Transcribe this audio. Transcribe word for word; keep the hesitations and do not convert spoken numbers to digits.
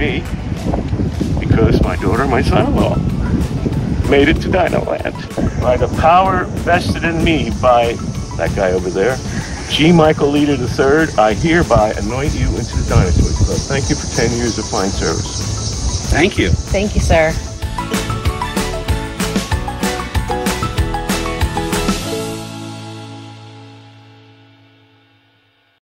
me because my daughter and my son-in-law made it to Dino Land. By the power vested in me by that guy over there, G. Michael Leader the third, I hereby anoint you into the Dinosaur Club. Thank you for ten years of fine service. Thank you. Thank you, sir.